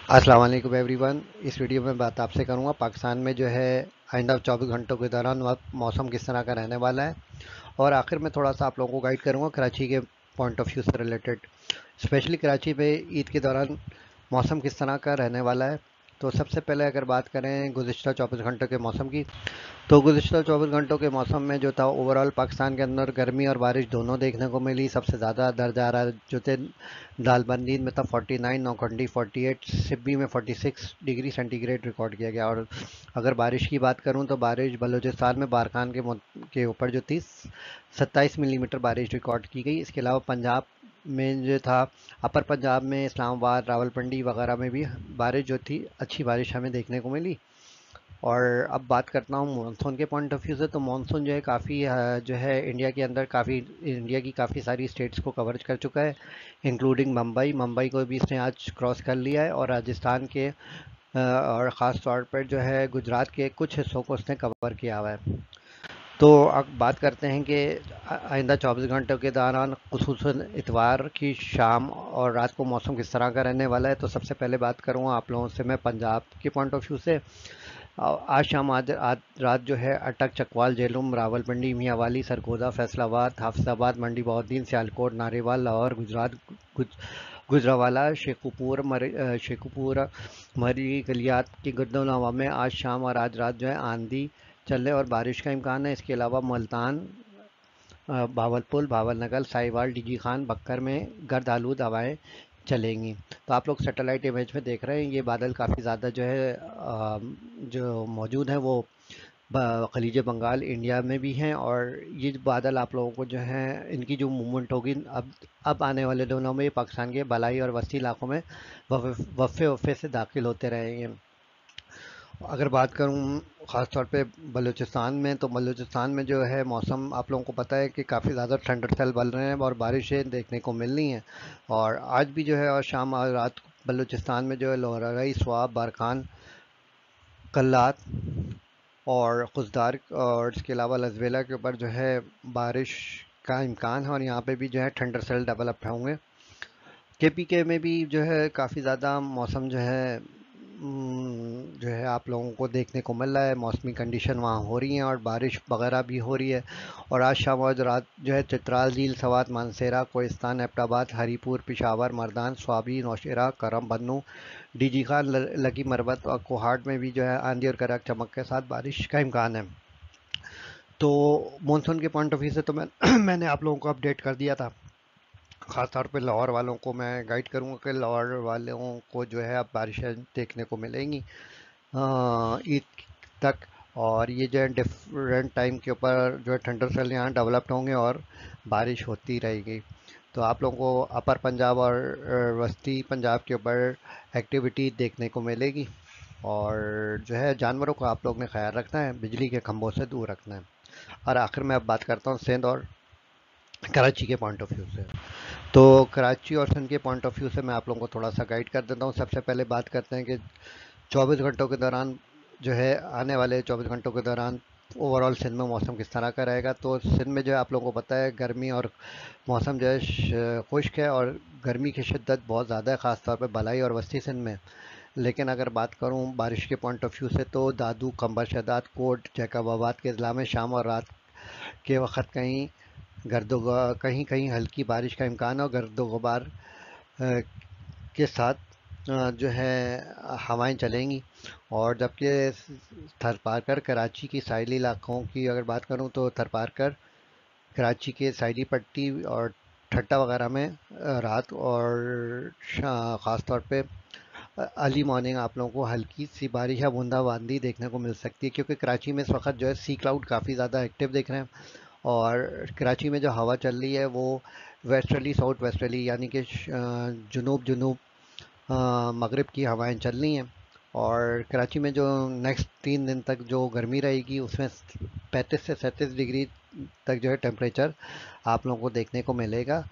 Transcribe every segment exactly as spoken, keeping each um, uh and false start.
अस्सलाम वालेकुम एवरीवन। इस वीडियो में बात आपसे करूंगा पाकिस्तान में जो है आइंदा चौबीस घंटों के दौरान वक्त मौसम किस तरह का रहने वाला है। और आखिर में थोड़ा सा आप लोगों को गाइड करूंगा कराची के पॉइंट ऑफ व्यू से रिलेटेड, स्पेशली कराची में ईद के दौरान मौसम किस तरह का रहने वाला है। तो सबसे पहले अगर बात करें गुज़िश्ता चौबीस घंटों के मौसम की, तो गुज़िश्ता चौबीस घंटों के मौसम में जो था ओवरऑल पाकिस्तान के अंदर गर्मी और बारिश दोनों देखने को मिली। सबसे ज़्यादा दर्जा हरारत जो थे दालबंदी में था forty nine, Nokkundi forty eight, Sibi में forty six degree centigrade record किया गया। और अगर बारिश की बात करूं तो बारिश बलूचिस्तान में बारखान के मुत- के ऊपर जो थी सत्ताईस मिलीमीटर बारिश रिकॉर्ड की गई। इसके अलावा पंजाब में जो था अपर पंजाब में इस्लामाबाद, रावलपिंडी वगैरह में भी बारिश जो थी अच्छी बारिश हमें देखने को मिली। और अब बात करता हूँ मानसून के पॉइंट ऑफ व्यू से, तो मानसून जो है काफ़ी जो है इंडिया के अंदर काफ़ी इंडिया की काफ़ी सारी स्टेट्स को कवर कर चुका है, इंक्लूडिंग मुंबई मुंबई को भी इसने आज क्रॉस कर लिया है। और राजस्थान के अ, और ख़ास तौर पर जो है गुजरात के कुछ हिस्सों को उसने कवर किया हुआ है। तो अब बात करते हैं कि आइंदा चौबीस घंटों के दौरान खुसूसन इतवार की शाम और रात को मौसम किस तरह का रहने वाला है। तो सबसे पहले बात करूँगा आप लोगों से मैं पंजाब के पॉइंट ऑफ व्यू से। आज शाम आज, आज रात जो है अटक, चकवाल, झेलम, रावलपिंडी, मियांवाली, सरगोदा, फैसलाबाद, हाफिजाबाद, मंडी बहाउद्दीन, सियालकोट, नारेवाल, लाहौर, गुजरात, गुज, गुजरावाला, शेखुपुर, मर, अ, शेखुपुर, मरी, गलियात की गर्दो नवा में आज शाम और आज रात जो है आंधी चलने और बारिश का इम्कान है। इसके अलावा मुल्तान, अ, भावलपुर, भावलनगर, साहिवाल, डीजी खान, बक्कर में गर्द आलूद हवाएं चलेंगी। तो आप लोग सैटेलाइट इमेज में देख रहे हैं ये बादल काफ़ी ज़्यादा जो है अ, जो मौजूद हैं वो ब- खलीज बंगाल इंडिया में भी हैं। और ये जो बादल आप लोगों को जो है इनकी जो मूवमेंट होगी अब अब आने वाले दिनों में ये पाकिस्तान के बलाई और वस्ती इलाकों में वफ़े वफ़े से दाखिल होते रहेंगे। अगर बात करूं ख़ास तौर पे बलूचिस्तान में, तो बलूचिस्तान में जो है मौसम आप लोगों को पता है कि काफ़ी ज़्यादा ठंडर सेल बल रहे हैं और बारिशें देखने को मिल रही हैं। और आज भी जो है और शाम और रात को बलूचिस्तान में जो है लोहराई, स्वाब, बारखान, कल्लात और खुजदार और इसके अलावा लजवेला के ऊपर जो है बारिश का इम्कान है। और यहाँ पे भी जो है ठंडर सेल डेवलप होंगे। के पी के में भी जो है काफ़ी ज़्यादा मौसम जो है हम्म, जो है आप लोगों को देखने को मिल रहा है। मौसमी कंडीशन वहाँ हो रही हैं और बारिश वगैरह भी हो रही है। और आज शाम और रात जो है चित्राल झील, सवात, मानसेरा, कोहिस्तान, एबटाबाद, हरीपुर, पिशावर, मर्दान, स्वाबी, नौशेरा, करम, बन्नू, डीजी खान, ल- लकी, मरबत और कोहाट में भी जो है आंधी और कड़क चमक के साथ बारिश का इम्कान है। तो मानसून के पॉइंट ऑफ व्यू से तो मैं मैंने आप लोगों को अपडेट कर दिया था। ख़ास तौर पे लाहौर वालों को मैं गाइड करूंगा कि लाहौर वालों को जो है अब बारिशें देखने को मिलेंगी अ, ईद तक। और ये जो है डिफरेंट टाइम के ऊपर जो है ठंडर सेल यहाँ डेवलप्ड होंगे और बारिश होती रहेगी। तो आप लोगों को अपर पंजाब और अ, वस्ती पंजाब के ऊपर एक्टिविटी देखने को मिलेगी। और जो है जानवरों को आप लोग ने ख्याल रखना है, बिजली के खंभों से दूर रखना है। और आखिर में अब बात करता हूँ सिंध और कराची के पॉइंट ऑफ व्यू से। तो कराची और सिंध के पॉइंट ऑफ व्यू से मैं आप लोगों को थोड़ा सा गाइड कर देता हूँ। सबसे पहले बात करते हैं कि चौबीस घंटों के दौरान जो है आने वाले चौबीस घंटों के दौरान ओवरऑल सिंध में मौसम किस तरह का रहेगा। तो सिंध में जो है आप लोगों को पता है गर्मी और मौसम जो है श- खुश्क है और गर्मी की शिद्दत बहुत ज़्यादा है, ख़ासतौर पर भलाई और वस्ती सिंध में। लेकिन अगर बात करूं बारिश के पॉइंट ऑफ व्यू से, तो दादू, कंबर शदाद, कोट, जैकबाबाद के ज़िला में शाम और रात के वक्त कहीं गर्दो कहीं कहीं हल्की बारिश का इम्कान है और गर्दो गुबार अ, के साथ अ, जो है हवाएं चलेंगी। और जबकि थरपारकर, कराची की साहिली इलाकों की अगर बात करूं तो थरपारकर, कराची के साहिली पट्टी और ठट्टा वगैरह में अ, रात और शा- ख़ास तौर पे अर्ली मॉर्निंग आप लोगों को हल्की सी बारिश या बूंदाबांदी देखने को मिल सकती है, क्योंकि कराची में इस वक्त जो है सी क्लाउड काफ़ी ज़्यादा एक्टिव दिख रहे हैं। और कराची में जो हवा चल रही है वो वेस्टर्ली साउथ वेस्टर्ली यानी कि जनूब जनूब मगरिब की हवाएं चल रही हैं। और कराची में जो नेक्स्ट तीन दिन तक जो गर्मी रहेगी उसमें पैंतीस से सैंतीस डिग्री तक जो है टेम्परेचर आप लोगों को देखने को मिलेगा।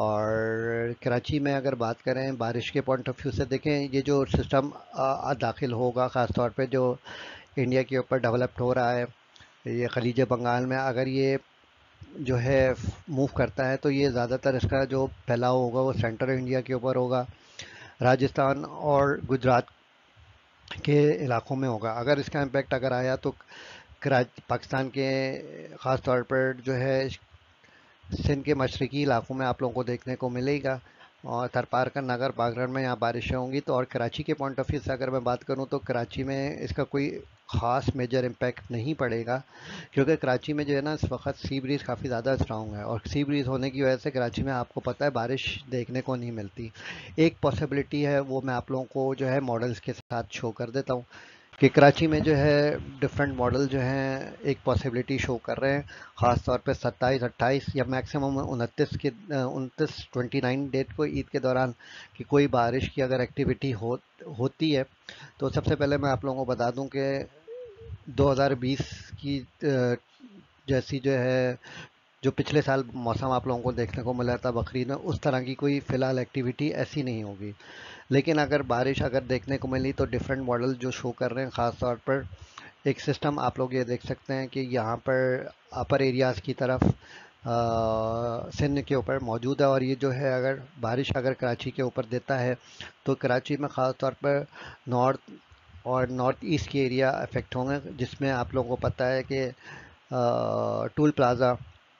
और कराची में अगर बात करें बारिश के पॉइंट ऑफ व्यू से, देखें ये जो सिस्टम दाखिल होगा ख़ास तौर पे जो इंडिया के ऊपर डेवलप्ड हो रहा है, ये खलीज बंगाल में अगर ये जो है मूव करता है तो ये ज़्यादातर इसका जो फैलाव होगा वो सेंट्रल इंडिया के ऊपर होगा। राजस्थान और गुजरात के इलाकों में होगा। अगर इसका इम्पैक्ट अगर आया तो कराची पाकिस्तान के ख़ास तौर पर जो है सिंध के मशरकी इलाकों में आप लोगों को देखने को मिलेगा। और थरपारकर, नगर, बागरन में यहाँ बारिशें होंगी। तो और कराची के पॉइंट ऑफ व्यू से अगर मैं बात करूँ तो कराची में इसका कोई ख़ास मेजर इम्पैक्ट नहीं पड़ेगा, क्योंकि कराची में जो है ना इस वक्त सी ब्रीज़ काफ़ी ज़्यादा स्ट्रांग है, और सी ब्रीज़ होने की वजह से कराची में आपको पता है बारिश देखने को नहीं मिलती। एक पॉसिबिलिटी है, वो मैं आप लोगों को जो है मॉडल्स के साथ शो कर देता हूँ कि कराची में जो है डिफरेंट मॉडल जो हैं एक पॉसिबिलिटी शो कर रहे हैं, ख़ास तौर पे सत्ताईस, अट्ठाईस या मैक्सिमम उनतीस के उनतीस ट्वेंटी नाइन डेट को ईद के दौरान कि कोई बारिश की अगर एक्टिविटी हो होती है। तो सबसे पहले मैं आप लोगों को बता दूं कि दो हज़ार बीस की अ, जैसी जो है जो पिछले साल मौसम आप लोगों को देखने को मिला था बकरीद में, उस तरह की कोई फ़िलहाल एक्टिविटी ऐसी नहीं होगी। लेकिन अगर बारिश अगर देखने को मिली तो डिफरेंट मॉडल जो शो कर रहे हैं, ख़ास तौर पर एक सिस्टम आप लोग ये देख सकते हैं कि यहाँ पर अपर एरियाज़ की तरफ अ, सिंध के ऊपर मौजूद है, और ये जो है अगर बारिश अगर कराची के ऊपर देता है तो कराची में ख़ास तौर पर नॉर्थ और नॉर्थ ईस्ट के एरिया अफेक्ट होंगे, जिसमें आप लोगों को पता है कि अ, टूल प्लाज़ा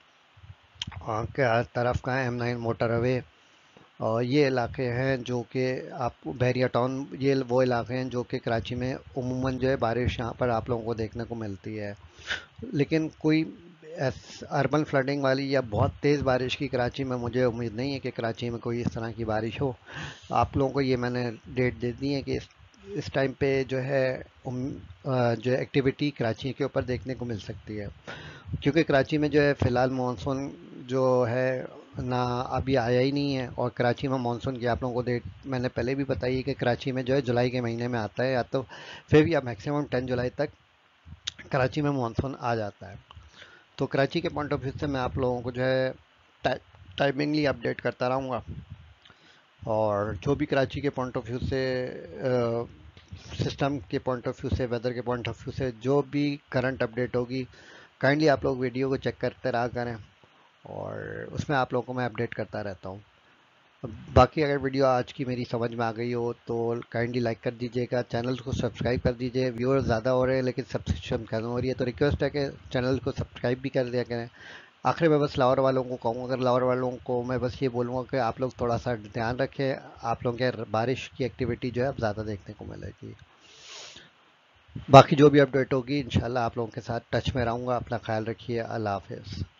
के तरफ का एम नाइन मोटर अवे, और ये इलाके हैं जो कि आप बहरिया टाउन, ये वो इलाके हैं जो कि कराची में उमूमन जो है बारिश यहाँ पर आप लोगों को देखने को मिलती है। लेकिन कोई अर्बन फ्लडिंग वाली या बहुत तेज़ बारिश की कराची में मुझे उम्मीद नहीं है कि कराची में कोई इस तरह की बारिश हो। आप लोगों को ये मैंने डेट दे दी है कि इस इस टाइम पे जो है उम, अ, जो एक्टिविटी कराची के ऊपर देखने को मिल सकती है, क्योंकि कराची में जो है फ़िलहाल मानसून जो है ना अभी आया ही नहीं है। और कराची में मानसून की आप लोगों को डेट मैंने पहले भी बताई है कि कराची में जो है जुलाई के महीने में आता है, या तो फिर या मैक्सिमम टेन जुलाई तक कराची में मानसून आ जाता है। तो कराची के पॉइंट ऑफ व्यू से मैं आप लोगों को जो है टाइमिंगली अपडेट करता रहूँगा, और जो भी कराची के पॉइंट ऑफ व्यू से सिस्टम के पॉइंट ऑफ व्यू से, वेदर के पॉइंट ऑफ व्यू से जो भी करंट अपडेट होगी, काइंडली आप लोग वीडियो को चेक करते रहा करें, और उसमें आप लोगों को मैं अपडेट करता रहता हूँ। बाकी अगर वीडियो आज की मेरी समझ में आ गई हो तो काइंडली लाइक कर दीजिएगा, चैनल को सब्सक्राइब कर दीजिए। व्यूअर्स ज़्यादा हो रहे हैं लेकिन सब्सक्रिप्शन कम हो रही है, तो रिक्वेस्ट है कि चैनल को सब्सक्राइब भी कर दिया करें। आखिर में बस लाहौर वालों को कहूँगा, अगर लाहौर वालों को मैं बस ये बोलूँगा कि आप लोग थोड़ा सा ध्यान रखें, आप लोगों के बारिश की एक्टिविटी जो है अब ज़्यादा देखने को मिलेगी। बाकी जो भी अपडेट होगी इंशाल्लाह आप लोगों के साथ टच में रहूँगा। अपना ख्याल रखिए। अल्लाह हाफिज़।